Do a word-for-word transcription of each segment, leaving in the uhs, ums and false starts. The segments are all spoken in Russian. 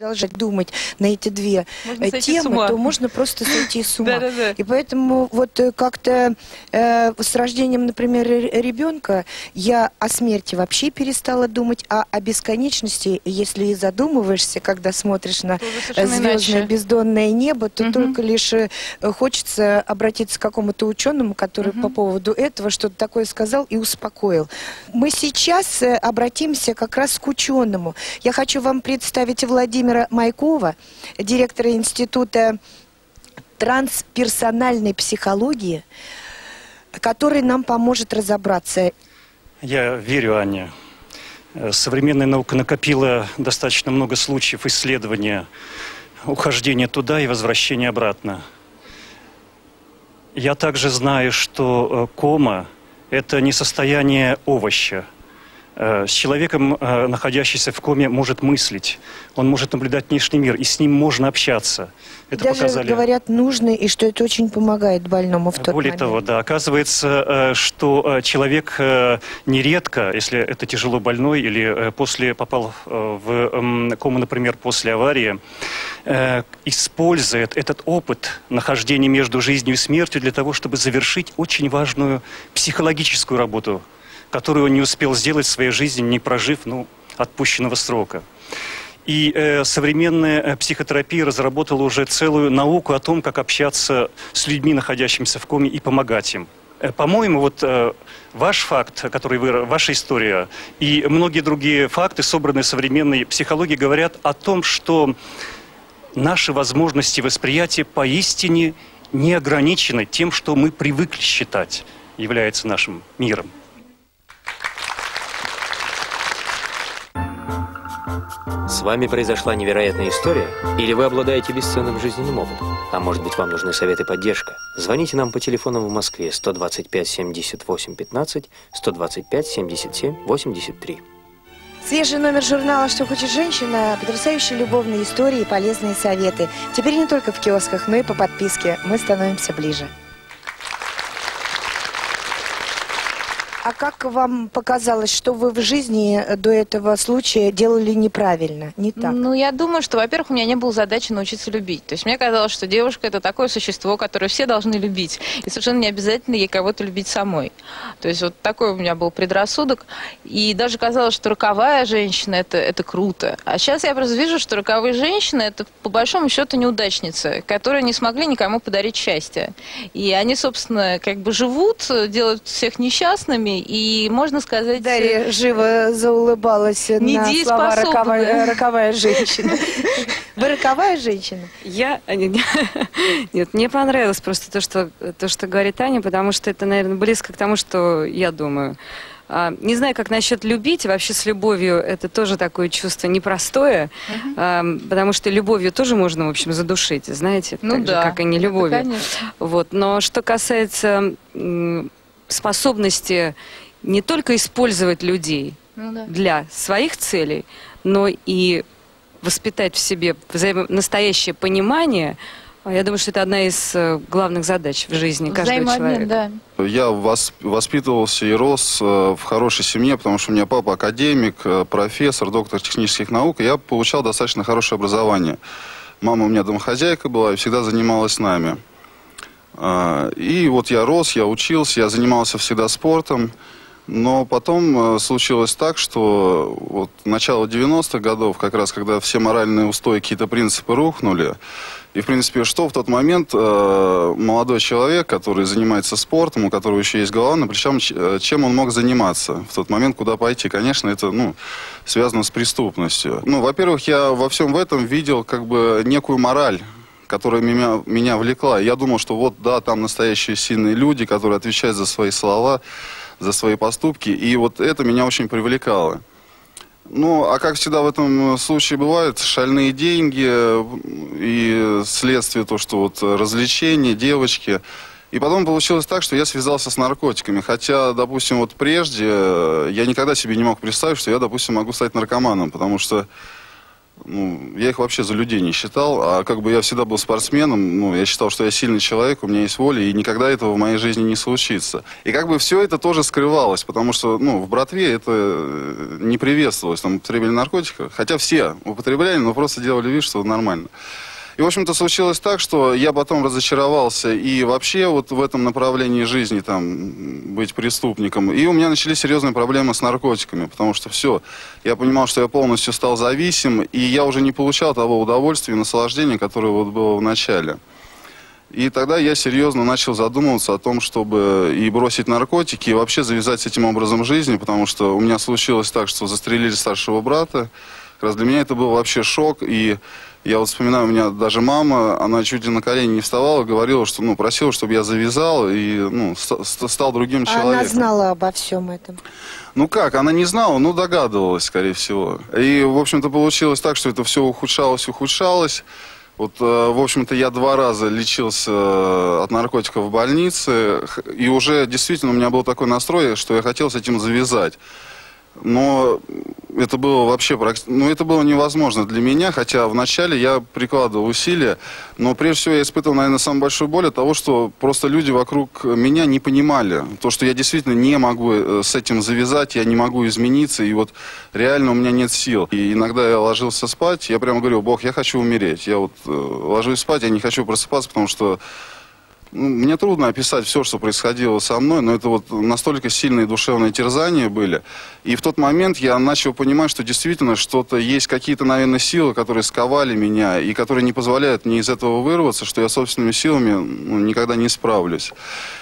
продолжать думать на эти две темы, то можно просто сойти с ума. Да, да, да. И поэтому вот как-то э, с рождением, например, ребенка я о смерти вообще перестала думать, а о бесконечности, если и задумываешься, когда смотришь на звездное бездонное небо, то угу. только лишь хочется обратиться к какому-то ученому, который угу. по поводу этого что-то такое сказал и успокоил. Мы сейчас обратимся как раз к ученому. Я хочу вам представить Владимира Майкова, директора Института трансперсональной психологии, который нам поможет разобраться. Я верю, Аня. Современная наука накопила достаточно много случаев исследования ухождения туда и возвращения обратно. Я также знаю, что кома – это не состояние овоща. С человеком, находящийся в коме, может мыслить, он может наблюдать внешний мир, и с ним можно общаться. Это даже показали... говорят, нужно, и что это очень помогает больному в тот Более момент. того, да, оказывается, что человек нередко, если это тяжело больной или после попал в кому, например, после аварии, использует этот опыт нахождения между жизнью и смертью для того, чтобы завершить очень важную психологическую работу, которую он не успел сделать в своей жизни, не прожив ну, отпущенного срока. И э, современная психотерапия разработала уже целую науку о том, как общаться с людьми, находящимися в коме, и помогать им. Э, По-моему, вот э, ваш факт, который вы, ваша история, и многие другие факты, собранные в современной психологии, говорят о том, что наши возможности восприятия поистине не ограничены тем, что мы привыкли считать является нашим миром. С вами произошла невероятная история, или вы обладаете бесценным жизненным опытом? А может быть, вам нужны советы и поддержка? Звоните нам по телефону в Москве сто двадцать пять семьдесят восемь пятнадцать, сто двадцать пять семьдесят семь восемьдесят три. Свежий номер журнала «Что хочет женщина», потрясающие любовные истории и полезные советы. Теперь не только в киосках, но и по подписке. Мы становимся ближе. А как вам показалось, что вы в жизни до этого случая делали неправильно, не так? Ну, я думаю, что, во-первых, у меня не было задачи научиться любить. То есть мне казалось, что девушка – это такое существо, которое все должны любить. И совершенно не обязательно ей кого-то любить самой. То есть вот такой у меня был предрассудок. И даже казалось, что роковая женщина это, – это круто. А сейчас я просто вижу, что роковые женщины – это, по большому счету, неудачницы, которые не смогли никому подарить счастье. И они, собственно, как бы живут, делают всех несчастными. И можно сказать... Дарья живо заулыбалась на слова роковая, роковая женщина. Вы роковая женщина? Я... Нет, мне понравилось просто то что, то, что говорит Аня, потому что это, наверное, близко к тому, что я думаю. Не знаю, как насчет любить. Вообще с любовью это тоже такое чувство непростое, uh-huh. потому что любовью тоже можно, в общем, задушить, знаете, ну так да, же, как и не любовью. Конечно. Вот. Но что касается способности не только использовать людей ну, да. для своих целей, но и воспитать в себе взаимо- настоящее понимание, я думаю, что это одна из главных задач в жизни каждого человека. Да. Я воспитывался и рос в хорошей семье, потому что у меня папа академик, профессор, доктор технических наук, и я получал достаточно хорошее образование. Мама у меня домохозяйка была и всегда занималась нами. И вот я рос, я учился, я занимался всегда спортом, но потом случилось так, что вот начало девяностых годов, как раз когда все моральные устои, какие-то принципы рухнули, и в принципе, что в тот момент молодой человек, который занимается спортом, у которого еще есть голова на плечах, чем он мог заниматься в тот момент, куда пойти? Конечно, это ну, связано с преступностью. Ну, во-первых, я во всем в этом видел как бы некую мораль, которая меня, меня влекла. Я думал, что вот, да, там настоящие сильные люди, которые отвечают за свои слова, за свои поступки, и вот это меня очень привлекало. Ну, а как всегда в этом случае бывает, шальные деньги и следствие то, что вот развлечения, девочки. И потом получилось так, что я связался с наркотиками. Хотя, допустим, вот прежде я никогда себе не мог представить, что я, допустим, могу стать наркоманом, потому что ну, я их вообще за людей не считал, а как бы я всегда был спортсменом, ну, я считал, что я сильный человек, у меня есть воля, и никогда этого в моей жизни не случится. И как бы все это тоже скрывалось, потому что, ну, в братве это не приветствовалось, там, употребление наркотиков, хотя все употребляли, но просто делали вид, что нормально. И, в общем-то, случилось так, что я потом разочаровался и вообще вот в этом направлении жизни, там, быть преступником. И у меня начались серьезные проблемы с наркотиками, потому что все, я понимал, что я полностью стал зависим, и я уже не получал того удовольствия и наслаждения, которое вот было в начале. И тогда я серьезно начал задумываться о том, чтобы и бросить наркотики, и вообще завязать с этим образом жизни, потому что у меня случилось так, что застрелили старшего брата. Как раз для меня это был вообще шок, и я вот вспоминаю, у меня даже мама, она чуть ли на колени не вставала, говорила, что, ну, просила, чтобы я завязал и, ну, ст- стал другим человеком. Она знала обо всем этом? Ну как, она не знала, но догадывалась, скорее всего. И, в общем-то, получилось так, что это все ухудшалось, ухудшалось. Вот, в общем-то, я два раза лечился от наркотиков в больнице, и уже действительно у меня был такой настрой, что я хотел с этим завязать. Но это было вообще, ну, это было невозможно для меня, хотя вначале я прикладывал усилия, но прежде всего я испытывал, наверное, самую большую боль от того, что просто люди вокруг меня не понимали, то, что я действительно не могу с этим завязать, я не могу измениться, и вот реально у меня нет сил. И иногда я ложился спать, я прямо говорил: Бог, я хочу умереть, я вот ложусь спать, я не хочу просыпаться, потому что ну, мне трудно описать все, что происходило со мной, но это вот настолько сильные душевные терзания были. И в тот момент я начал понимать, что действительно что-то есть, какие-то, наверное, силы, которые сковали меня и которые не позволяют мне из этого вырваться, что я собственными силами ну, никогда не справлюсь.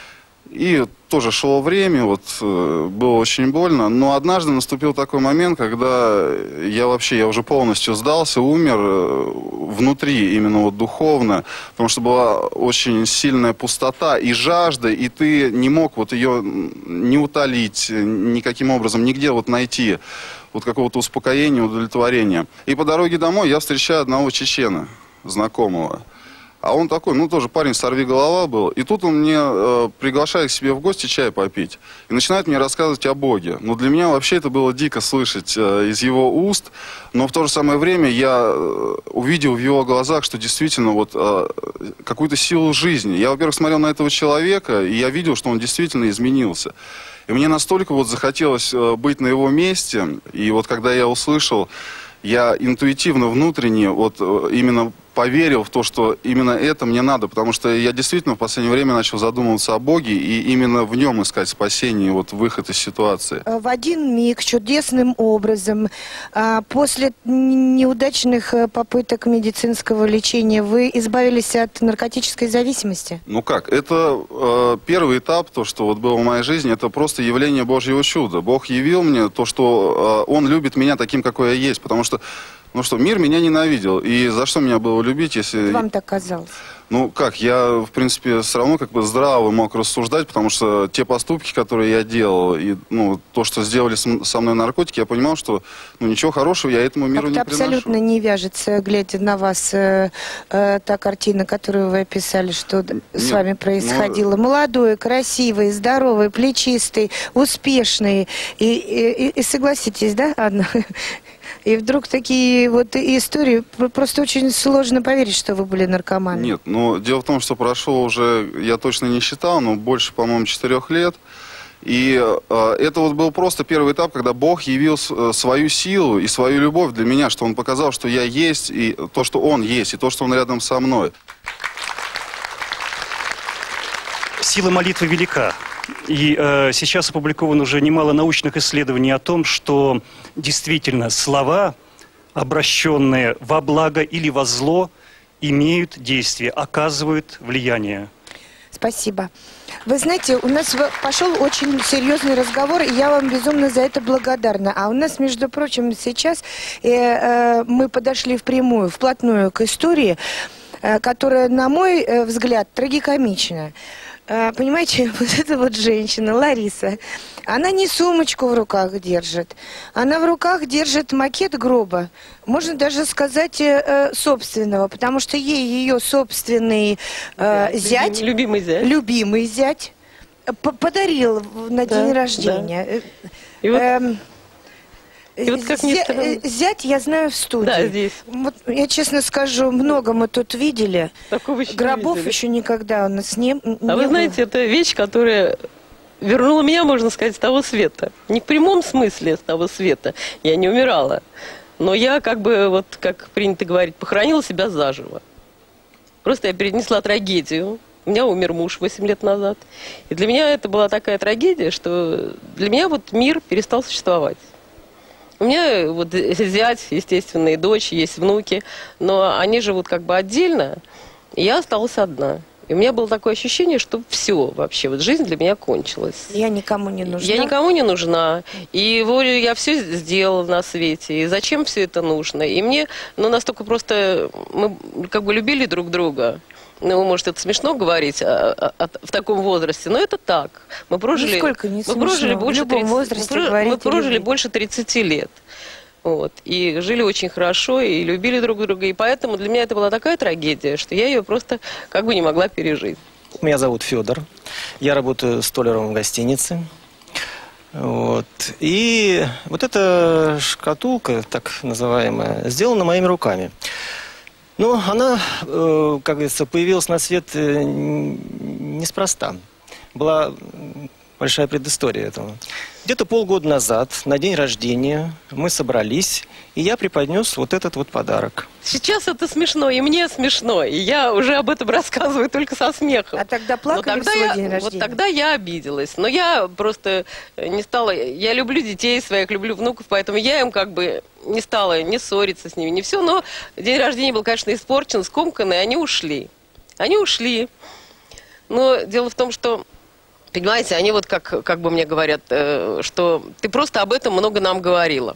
И тоже шло время, вот, было очень больно, но однажды наступил такой момент, когда я вообще, я уже полностью сдался, умер внутри, именно вот духовно, потому что была очень сильная пустота и жажда, и ты не мог вот ее не утолить никаким образом, нигде вот найти вот какого-то успокоения, удовлетворения. И по дороге домой я встречаю одного чечена, знакомого. А он такой, ну, тоже парень сорвиголова был. И тут он мне э, приглашает к себе в гости чай попить. И начинает мне рассказывать о Боге. Но для меня вообще это было дико слышать э, из его уст. Но в то же самое время я э, увидел в его глазах, что действительно вот э, какую-то силу жизни. Я, во-первых, смотрел на этого человека, и я видел, что он действительно изменился. И мне настолько вот захотелось э, быть на его месте. И вот когда я услышал, я интуитивно, внутренне, вот э, именно поверил в то, что именно это мне надо, потому что я действительно в последнее время начал задумываться о Боге и именно в нем искать спасение, вот выход из ситуации. В один миг, чудесным образом, после неудачных попыток медицинского лечения, вы избавились от наркотической зависимости? Ну как, это э, первый этап, то, что вот было в моей жизни, это просто явление Божьего чуда. Бог явил мне то, что э, Он любит меня таким, какой я есть, потому что ну что, мир меня ненавидел. И за что меня было любить, если... Вам так казалось? Ну как, я, в принципе, все равно как бы здраво мог рассуждать, потому что те поступки, которые я делал, и ну, то, что сделали со мной наркотики, я понимал, что ну, ничего хорошего я этому миру как-то не приношу. Абсолютно не вяжется, глядя на вас, э, э, та картина, которую вы описали, что Нет, с вами происходило. Ну... Молодой, красивый, здоровый, плечистый, успешный. И, и, и согласитесь, да, Анна? И вдруг такие вот истории, просто очень сложно поверить, что вы были наркоманом. Нет, но дело в том, что прошло уже, я точно не считал, но больше, по-моему, четырех лет. И э, это вот был просто первый этап, когда Бог явил свою силу и свою любовь для меня, что Он показал, что я есть, и то, что Он есть, и то, что Он рядом со мной. Сила молитвы велика. И э, сейчас опубликовано уже немало научных исследований о том, что действительно слова, обращенные во благо или во зло, имеют действие, оказывают влияние. Спасибо. Вы знаете, у нас пошел очень серьезный разговор, и я вам безумно за это благодарна. А у нас, между прочим, сейчас э, э, мы подошли впрямую, вплотную к истории, э, которая, на мой э, взгляд, трагикомична. Понимаете, вот эта вот женщина, Лариса, она не сумочку в руках держит, она в руках держит макет гроба, можно даже сказать э, собственного, потому что ей ее собственный э, зять, любимый зять, любимый зять подарил на да, день рождения. Да. И вот... э, И вот как ни Зя- странно. Зять, я знаю, в студии. Да, здесь. Вот, я честно скажу, много мы тут видели. Такого еще не Гробов видели. еще никогда у нас не, не А вы было. знаете, это вещь, которая вернула меня, можно сказать, с того света. Не в прямом смысле с того света. Я не умирала. Но я, как бы, вот, как принято говорить, похоронила себя заживо. Просто я перенесла трагедию. У меня умер муж восемь лет назад. И для меня это была такая трагедия, что для меня вот мир перестал существовать. У меня вот зять, естественно, и дочь, есть внуки, но они живут как бы отдельно, и я осталась одна. И у меня было такое ощущение, что все вообще, вот жизнь для меня кончилась. Я никому не нужна. Я никому не нужна. И волю я все сделала на свете. И зачем все это нужно? И мне, ну, настолько просто, мы как бы любили друг друга. Ну, может, это смешно говорить а, а, а, в таком возрасте, но это так. Мы прожили, Нисколько не мы смешно. прожили В больше любом тридцати возрасте мы, про- говорить мы и прожили любить. больше тридцати лет. Вот, и жили очень хорошо, и любили друг друга. И поэтому для меня это была такая трагедия, что я ее просто как бы не могла пережить. Меня зовут Федор. Я работаю столяром в гостинице. Вот. И вот эта шкатулка, так называемая, сделана моими руками. Но она, э, как говорится, появилась на свет э, неспроста. Была большая предыстория этому. Где-то полгода назад, на день рождения, мы собрались, и я преподнес вот этот вот подарок. Сейчас это смешно, и мне смешно, и я уже об этом рассказываю только со смехом. А тогда Но плакали тогда в свой я, день рождения? Вот тогда я обиделась. Но я просто не стала... Я люблю детей своих, люблю внуков, поэтому я им как бы не стала не ссориться с ними, не все. Но день рождения был, конечно, испорчен, скомкан, и они ушли. Они ушли. Но дело в том, что... Понимаете, они вот как, как бы мне говорят, э, что ты просто об этом много нам говорила.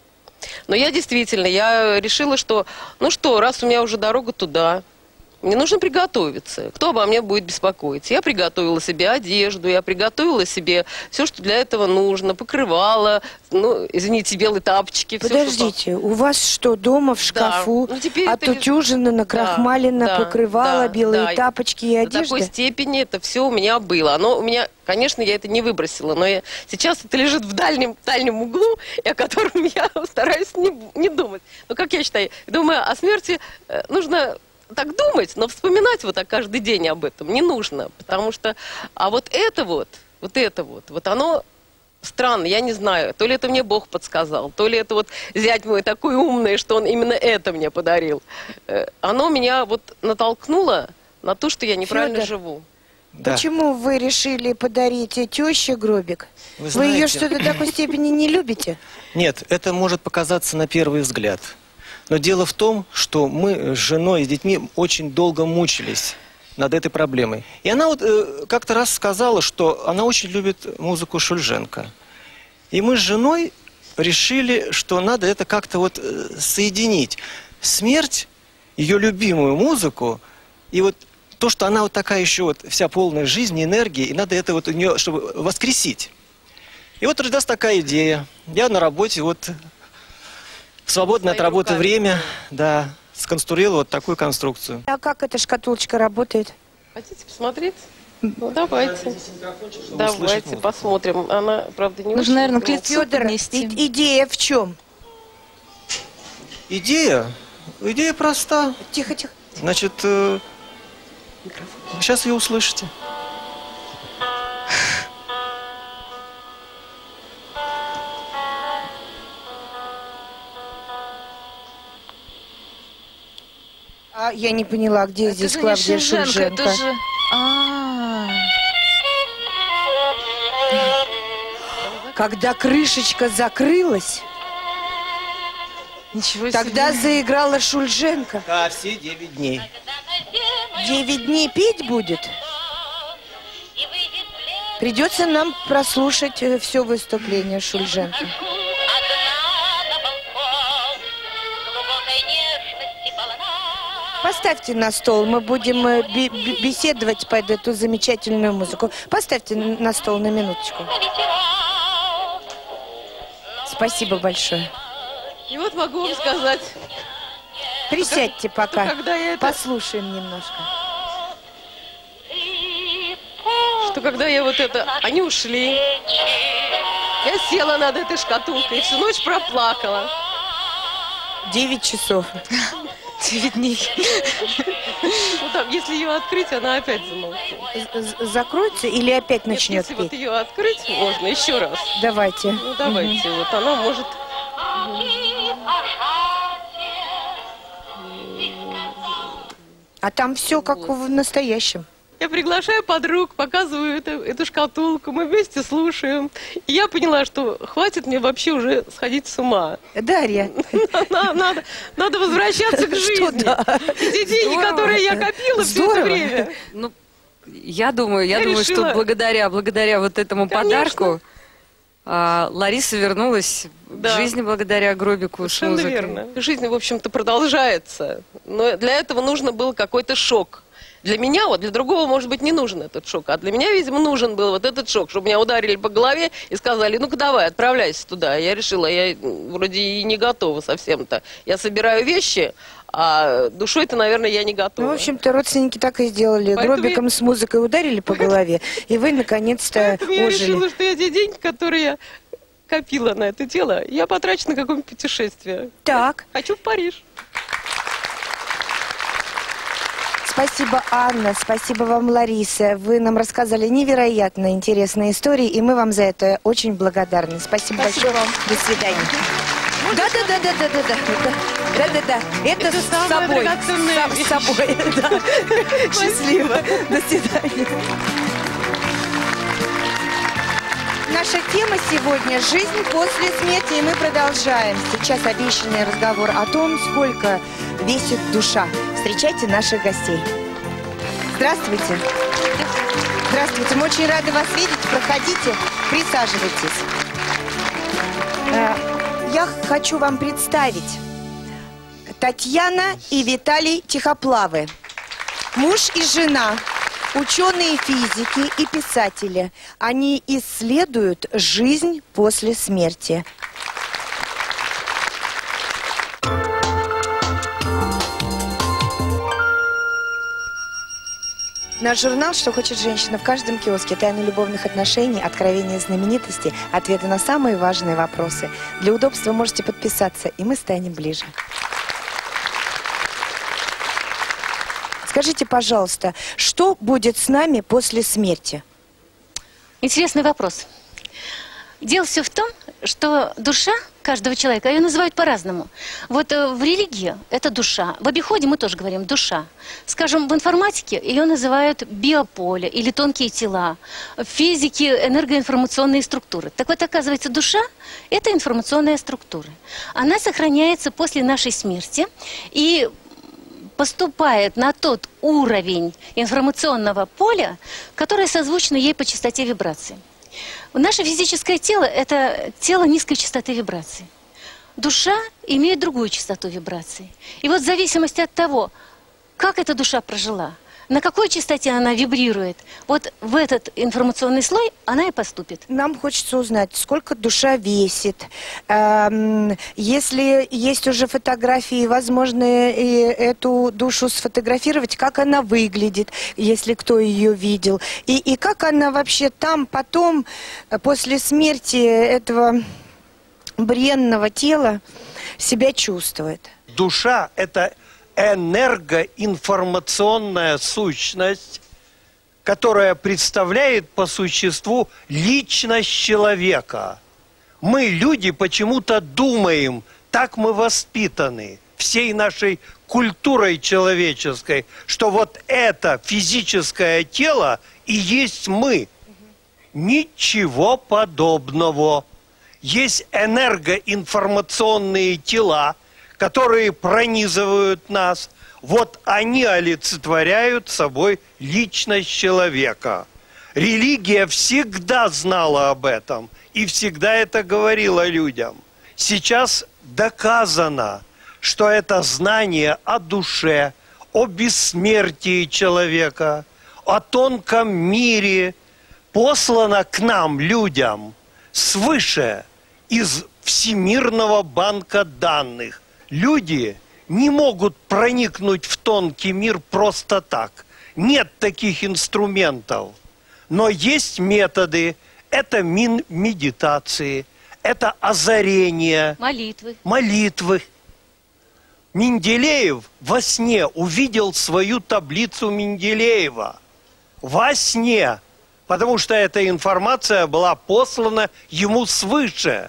Но я действительно, я решила, что, ну что, раз у меня уже дорога туда, мне нужно приготовиться. Кто обо мне будет беспокоиться? Я приготовила себе одежду, я приготовила себе все, что для этого нужно, покрывала, ну, извините, белые тапочки. всё, что Подождите, у вас что, дома в шкафу Ну, теперь это отутюжено, накрахмалено, Да, да, покрывало, да, белые да. тапочки и До одежда? такой степени это все у меня было. Оно у меня, конечно, я это не выбросила, но я, сейчас это лежит в дальнем, дальнем углу, и о котором я стараюсь не, не думать. Но как я считаю, думаю, о смерти э, нужно так думать, но вспоминать вот так каждый день об этом не нужно, потому что, а вот это вот, вот это вот, вот оно странно, я не знаю, то ли это мне Бог подсказал, то ли это вот зять мой такой умный, что он именно это мне подарил. Э, Оно меня вот натолкнуло на то, что я неправильно Фёдор, живу. Да. Почему вы решили подарить теще гробик? Вы Вы ее знаете- что, до такой степени не любите? Нет, это может показаться на первый взгляд. Но дело в том, что мы с женой и с детьми очень долго мучились над этой проблемой. И она вот э, как-то раз сказала, что она очень любит музыку Шульженко. И мы с женой решили, что надо это как-то вот э, соединить. Смерть, ее любимую музыку, и вот то, что она вот такая еще вот вся полная жизни, энергии, и надо это вот у нее, чтобы воскресить. И вот родилась такая идея. Я на работе вот... В свободное от Своими работы руками. время, да, сконструировал вот такую конструкцию. А как эта шкатулочка работает? Хотите посмотреть? Ну, давайте. Давайте посмотрим. Она, правда, не Нужно, очень наверное, к громко. лицу Федор, поднести. и- идея в чем? Идея? Идея проста. Тихо, тихо. Значит, э, сейчас ее услышите. А я не поняла, где Это здесь же не Клавдия Шульженко, Шульженко? это же... А, Когда крышечка закрылась, ничего себе. тогда заиграла Шульженко. Да, все девять дней. Девять дней петь будет? Придется нам прослушать все выступление Шульженко. Поставьте на стол, мы будем э, бе- бе- беседовать под эту замечательную музыку. Поставьте н- на стол на минуточку. Спасибо большое. И вот могу вам сказать, Присядьте пока, когда я это- послушаем немножко. что когда я вот это... Они ушли. Я села над этой шкатулкой и всю ночь проплакала. Девять часов. Девять дней. Ну, там, если ее открыть, она опять замолчит. З- Закроется или опять Нет, начнет если петь? вот ее открыть, можно еще раз. Давайте. Ну, давайте. Вот она может... А там все как в настоящем. Я приглашаю подруг, показываю это, эту шкатулку, мы вместе слушаем. И я поняла, что хватит мне вообще уже сходить с ума. Дарья. Надо, надо, надо возвращаться к жизни. да? И те деньги, Здорово. которые я копила все это Здорово. время. Ну, я думаю, я, Я думаю, решила- что благодаря, благодаря вот этому Конечно. подарку а, Лариса вернулась Да. к жизни благодаря гробику с Совершенно музыкой. верно. Жизнь, в общем-то, продолжается. Но для этого нужно был какой-то шок. Для меня, вот для другого, может быть, не нужен этот шок. А для меня, видимо, нужен был вот этот шок, чтобы меня ударили по голове и сказали, ну-ка давай, отправляйся туда. Я решила, я м, вроде и не готова совсем-то. Я собираю вещи, а душой-то, наверное, я не готова. Ну, в общем-то, родственники так и сделали. Поэтому Гробиком я- с музыкой ударили по голове, и вы, наконец-то, Поэтому я ожили. решила, что я те деньги, которые я копила на это дело, я потрачу на какое-нибудь путешествие. Так, Хочу в Париж. спасибо, Анна, спасибо вам, Лариса. Вы нам рассказали невероятно интересные истории, и мы вам за это очень благодарны. Спасибо, Спасибо большое. вам. До свидания. Да, да, да, да, да, да, да, да, да, да. Это, Это с самая собой. драгоценная С вещь. собой, да. Счастливо. До свидания. Наша тема сегодня – жизнь после смерти, и мы продолжаем. Сейчас обещанный разговор о том, сколько весит душа. Встречайте наших гостей. Здравствуйте. Здравствуйте. Мы очень рады вас видеть. Проходите, присаживайтесь. Э, Я хочу вам представить Татьяна и Виталий Тихоплавы. Муж и жена. Ученые физики и писатели. Они исследуют жизнь после смерти. Наш журнал «Что хочет женщина» в каждом киоске. Тайны любовных отношений, откровения знаменитостей, ответы на самые важные вопросы. Для удобства можете подписаться, и мы станем ближе. Скажите, пожалуйста, что будет с нами после смерти? Интересный вопрос. Дело все в том, что душа каждого человека, ее называют по-разному. Вот э, в религии это душа, в обиходе мы тоже говорим душа. Скажем, в информатике ее называют биополе или тонкие тела, в физике энергоинформационные структуры. Так вот, оказывается, душа – это информационная структура. Она сохраняется после нашей смерти и поступает на тот уровень информационного поля, который созвучно ей по частоте вибраций. Наше физическое тело – это тело низкой частоты вибраций. Душа имеет другую частоту вибраций. И вот в зависимости от того, как эта душа прожила, на какой частоте она вибрирует, вот в этот информационный слой она и поступит. Нам хочется узнать, сколько душа весит. Эм, если есть уже фотографии, возможно, и эту душу сфотографировать, как она выглядит, если кто ее видел. И, и как она вообще там потом, э, после смерти этого бренного тела, себя чувствует. Душа – это энергоинформационная сущность, которая представляет по существу личность человека. Мы, люди, почему-то думаем, так мы воспитаны всей нашей культурой человеческой, что вот это физическое тело и есть мы. Ничего подобного. Есть энергоинформационные тела, которые пронизывают нас, вот они олицетворяют собой личность человека. Религия всегда знала об этом и всегда это говорила людям. Сейчас доказано, что это знание о душе, о бессмертии человека, о тонком мире послано к нам, людям, свыше, из Всемирного банка данных. Люди не могут проникнуть в тонкий мир просто так. Нет таких инструментов. Но есть методы это мин медитации, это озарение, Молитвы. молитвы. Менделеев во сне увидел свою таблицу Менделеева. Во сне. Потому что эта информация была послана ему свыше.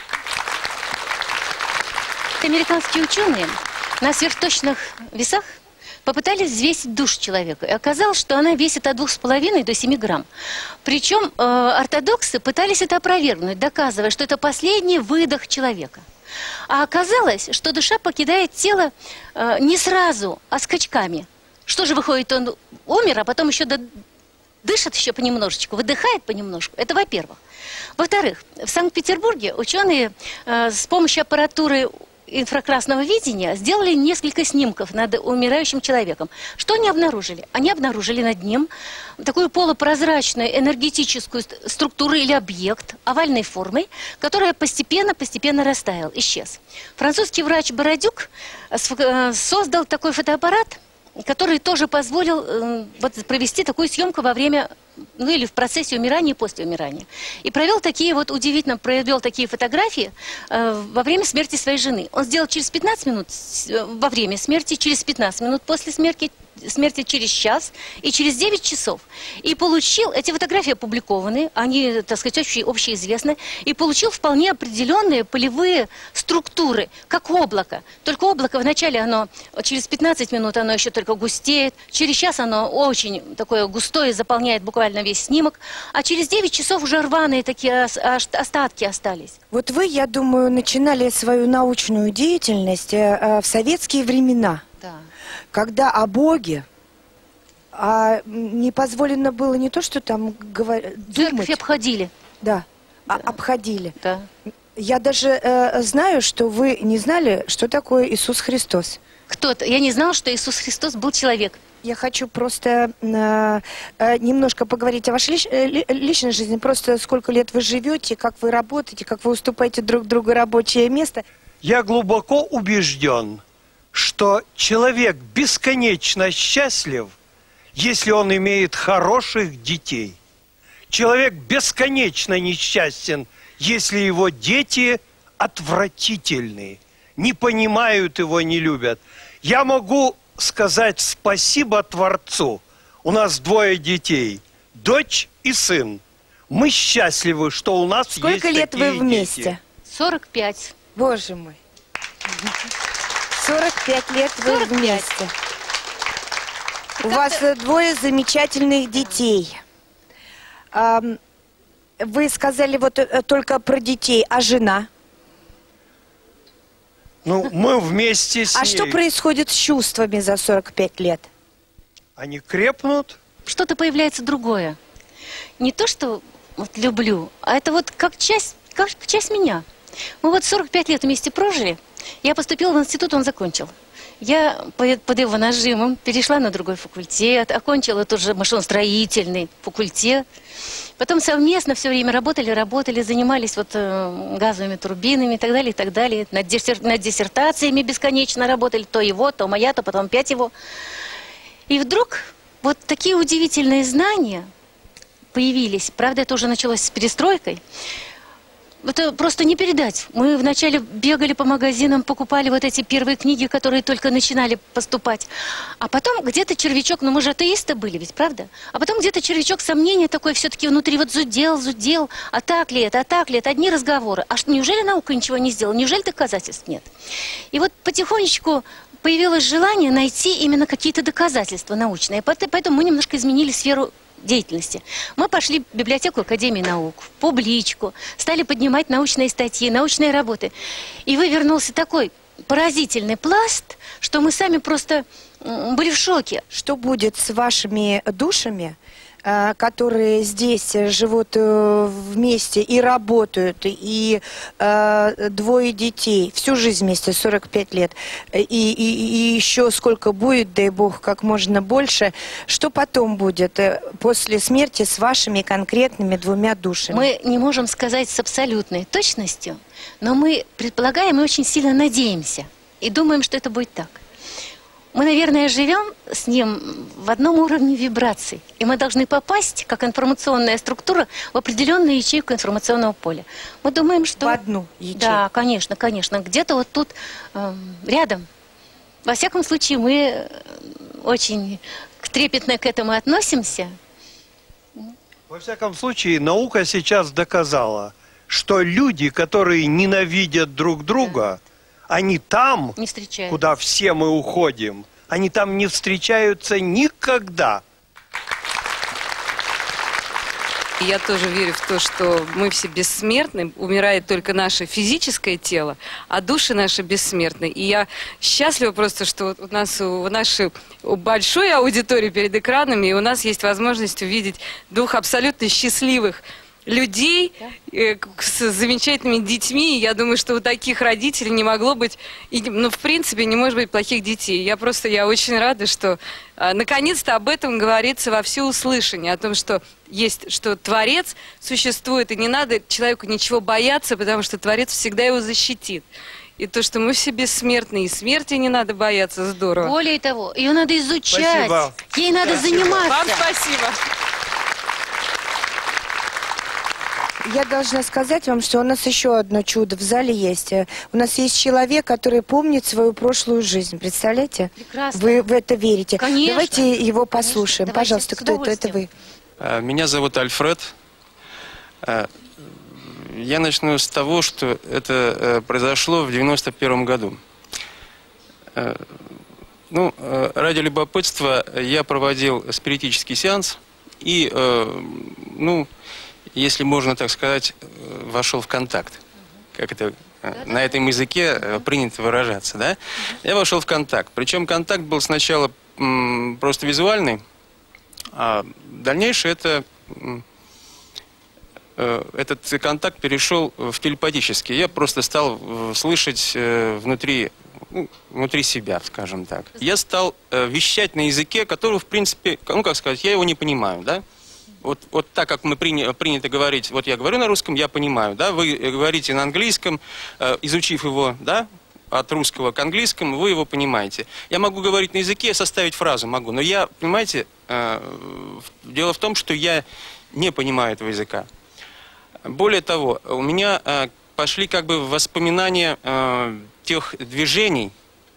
Американские ученые на сверхточных весах попытались взвесить душу человека. И оказалось, что она весит от двух с половиной до семи грамм. Причем э, ортодоксы пытались это опровергнуть, доказывая, что это последний выдох человека. А оказалось, что душа покидает тело э, не сразу, а скачками. Что же выходит, он умер, а потом еще до... дышит еще понемножечку, выдыхает понемножку. Это во-первых. Во-вторых, в Санкт-Петербурге ученые э, с помощью аппаратуры инфракрасного видения сделали несколько снимков над умирающим человеком. Что они обнаружили? Они обнаружили над ним такую полупрозрачную энергетическую структуру или объект овальной формы, которая постепенно-постепенно растаял, исчез. Французский врач Бородюк создал такой фотоаппарат, который тоже позволил э, вот, провести такую съемку во время, ну или в процессе умирания и после умирания. И провел такие вот, удивительно, провел такие фотографии э, во время смерти своей жены. Он сделал через пятнадцать минут э, во время смерти, через пятнадцать минут после смерти, смерти через час и через девять часов. И получил, эти фотографии опубликованы, они, так сказать, очень общеизвестны, и получил вполне определенные полевые структуры, как облако. Только облако вначале оно, через пятнадцать минут оно еще только густеет, через час оно очень такое густое, заполняет буквально весь снимок, а через девять часов уже рваные такие остатки остались. Вот вы, я думаю, начинали свою научную деятельность э, в советские времена. Да. Когда о Боге а не позволено было не то, что там говорить, Церковь обходили. Да, да. А, обходили. Да. Я даже э, знаю, что вы не знали, что такое Иисус Христос. Кто-то. Я не знала, что Иисус Христос был человек. Я хочу просто э, э, немножко поговорить о вашей лич, э, личной жизни. Просто сколько лет вы живете, как вы работаете, как вы уступаете друг другу рабочее место. Я глубоко убежден, что человек бесконечно счастлив, если он имеет хороших детей. Человек бесконечно несчастен, если его дети отвратительные, не понимают его, не любят. Я могу сказать спасибо Творцу. У нас двое детей, дочь и сын. Мы счастливы, что у нас есть такие дети. Сколько лет вы вместе? сорок пять. Боже мой. сорок пять лет вы сорок пять. вместе. У вас двое замечательных детей. А, вы сказали вот только про детей, а жена? Ну, мы вместе с А ней. что происходит с чувствами за сорок пять лет? Они крепнут. Что-то появляется другое. Не то, что вот люблю, а это вот как часть, как часть меня. Мы вот сорок пять лет вместе прожили. Я поступила в институт, он закончил. Я под его нажимом перешла на другой факультет, окончила тот же машиностроительный факультет. Потом совместно все время работали, работали, занимались вот э, газовыми турбинами и так далее, и так далее. Над, диссер... над диссертациями бесконечно работали, то его, то моя, то потом опять его. И вдруг вот такие удивительные знания появились. Правда, это уже началось с перестройкой. Это просто не передать. Мы вначале бегали по магазинам, покупали вот эти первые книги, которые только начинали поступать. А потом где-то червячок, ну мы же атеисты были ведь, правда? А потом где-то червячок сомнения такой все-таки внутри вот зудел, зудел. А так ли это, а так ли это? Одни разговоры. А что, неужели наука ничего не сделала? Неужели доказательств нет? И вот потихонечку появилось желание найти именно какие-то доказательства научные. Поэтому мы немножко изменили сферу деятельности. Мы пошли в библиотеку Академии наук, в публичку, стали поднимать научные статьи, научные работы. И вывернулся такой поразительный пласт, что мы сами просто были в шоке. Что будет с вашими душами, которые здесь живут вместе и работают, и э, двое детей, всю жизнь вместе, сорок пять лет, и, и, и еще сколько будет, дай бог, как можно больше, что потом будет после смерти с вашими конкретными двумя душами? Мы не можем сказать с абсолютной точностью, но мы предполагаем и очень сильно надеемся, и думаем, что это будет так. мы, наверное, живем с ним в одном уровне вибраций. И мы должны попасть, как информационная структура, в определенную ячейку информационного поля. Мы думаем, что... В одну ячейку? Да, конечно, конечно. Где-то вот тут, э, рядом. Во всяком случае, мы очень трепетно к этому относимся. Во всяком случае, наука сейчас доказала, что люди, которые ненавидят друг друга, они там, Не встречаются. куда все мы уходим, они там не встречаются никогда. Я тоже верю в то, что мы все бессмертны, умирает только наше физическое тело, а души наши бессмертны. И я счастлива просто, что у нас у нашей большой аудитории перед экранами, и у нас есть возможность увидеть двух абсолютно счастливых людей, э, с замечательными детьми. И я думаю, что у таких родителей не могло быть, и, ну, в принципе, не может быть плохих детей. Я просто, я очень рада, что э, наконец-то об этом говорится во всеуслышание, о том, что есть, что Творец существует, и не надо человеку ничего бояться, потому что Творец всегда его защитит. И то, что мы все бессмертны, и смерти не надо бояться, здорово. Более того, ее надо изучать, Спасибо. ей надо Спасибо. заниматься. Вам спасибо. Я должна сказать вам, что у нас еще одно чудо в зале есть. У нас есть человек, который помнит свою прошлую жизнь. Представляете? Прекрасно. Вы в это верите? Конечно. Давайте его послушаем. Конечно. Пожалуйста, Давайте, с кто это? Это вы. А, Меня зовут Альфред. А, Я начну с того, что это э, произошло в девяносто первом году. Э, Ну, э, ради любопытства я проводил спиритический сеанс и, э, ну, если можно так сказать, э, вошел в контакт. Как это э, на этом языке э, принято выражаться, да? Я вошел в контакт. Причем контакт был сначала м, просто визуальный, а дальнейшее это... м, э, Этот контакт перешел в телепатический. Я просто стал э, слышать э, внутри, ну, внутри себя, скажем так. Я стал э, вещать на языке, который, в принципе, ну, как сказать, я его не понимаю, да? Вот, вот так, как мы приня, принято говорить, вот я говорю на русском, я понимаю, да? Вы говорите на английском, э, изучив его, да? От русского к английскому, вы его понимаете. Я могу говорить на языке, составить фразу могу, но я, понимаете, э, дело в том, что я не понимаю этого языка. Более того, у меня э, пошли как бы воспоминания э, тех движений,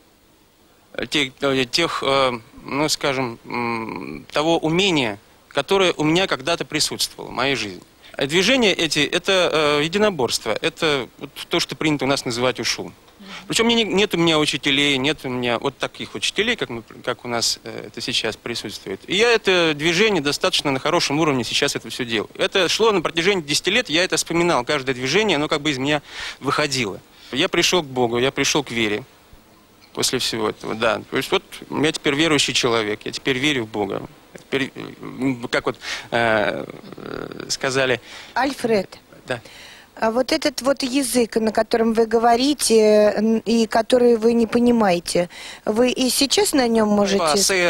тех, тех э, ну, скажем, э, того умения, которое у меня когда-то присутствовало в моей жизни. А движения эти – это э, единоборство, это вот то, что принято у нас называть ушу. Причем не, нет у меня учителей, нет у меня вот таких учителей, как, мы, как у нас э, это сейчас присутствует. И я это движение достаточно на хорошем уровне сейчас это все делаю. Это шло на протяжении десяти лет, я это вспоминал, каждое движение, оно как бы из меня выходило. Я пришел к Богу, я пришел к вере после всего этого, да. То есть вот я теперь верующий человек, я теперь верю в Бога. Теперь, как вот э, сказали... Альфред. Да. А вот этот вот язык, на котором вы говорите, и который вы не понимаете, вы и сейчас на нем можете...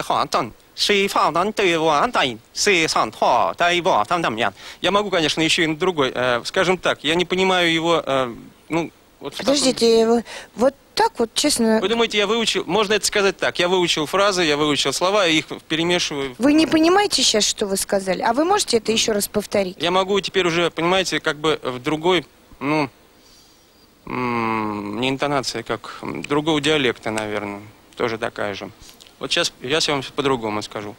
Я могу, конечно, еще и на другой. Скажем так, я не понимаю его... Ну, вот Подождите, таком... вот так вот, честно... Вы думаете, я выучил... Можно это сказать так. Я выучил фразы, я выучил слова, и их перемешиваю. Вы не понимаете сейчас, что вы сказали? А вы можете это еще раз повторить? Я могу теперь уже, понимаете, как бы в другой, ну, не интонация, как другого диалекта, наверное. Тоже такая же. Вот сейчас я вам по-другому скажу.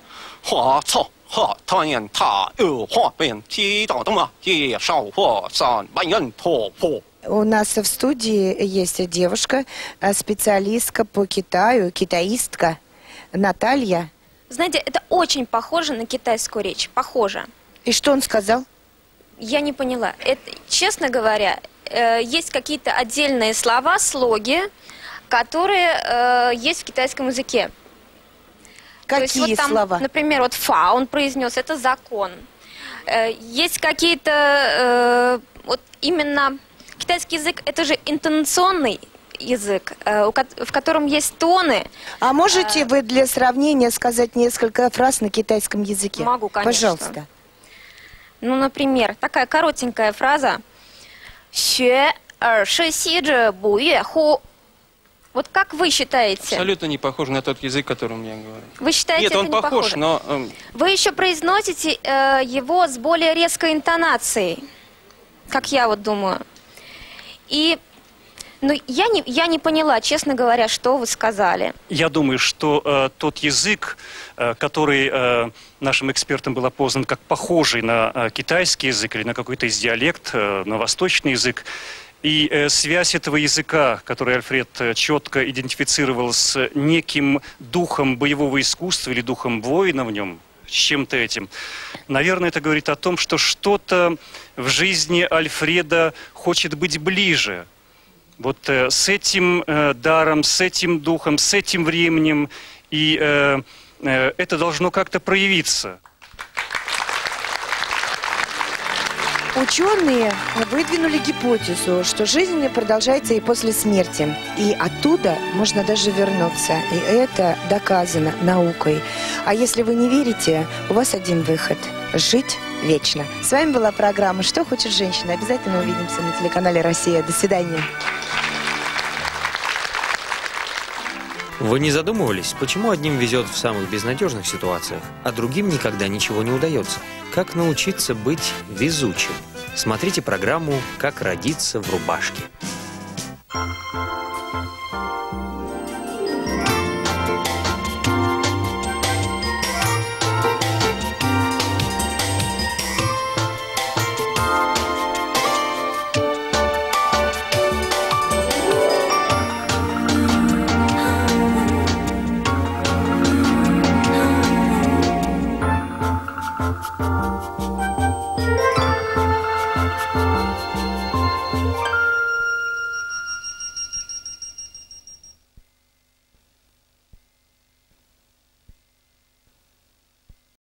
У нас в студии есть девушка, специалистка по Китаю, китаистка Наталья. Знаете, это очень похоже на китайскую речь. Похоже. И что он сказал? Я не поняла. Это, честно говоря, э, есть какие-то отдельные слова, слоги, которые э, есть в китайском языке. Какие То есть, вот там, слова? Например, вот фа он произнес, это закон. Э, есть какие-то, э, вот именно... Китайский язык – это же интонационный язык, в котором есть тоны. А можете вы для сравнения сказать несколько фраз на китайском языке? Могу, конечно. Пожалуйста. Ну, например, такая коротенькая фраза. «Xue er shi xi zhi bu yue hu». Вот как вы считаете? Абсолютно не похож на тот язык, которым я говорю. Вы считаете, Нет, это он не похож, похоже? но... эм, Вы еще произносите э, его с более резкой интонацией, как я вот думаю. И, ну, я не, я не поняла, честно говоря, что вы сказали. Я думаю, что э, тот язык, э, который э, нашим экспертам был опознан как похожий на э, китайский язык или на какой-то из диалект, э, на восточный язык, и э, связь этого языка, который Альфред э, четко идентифицировал с неким духом боевого искусства или духом воина в нем, с чем-то этим, наверное, это говорит о том, что что-то в жизни Альфреда хочет быть ближе. Вот э, с этим э, даром, с этим духом, с этим временем, и э, э, это должно как-то проявиться. Ученые выдвинули гипотезу, что жизнь продолжается и после смерти. И оттуда можно даже вернуться. И это доказано наукой. А если вы не верите, у вас один выход – жить вечно. С вами была программа «Что хочет женщина». Обязательно увидимся на телеканале «Россия». До свидания. Вы не задумывались, почему одним везет в самых безнадежных ситуациях, а другим никогда ничего не удается? Как научиться быть везучим? Смотрите программу «Как родиться в рубашке».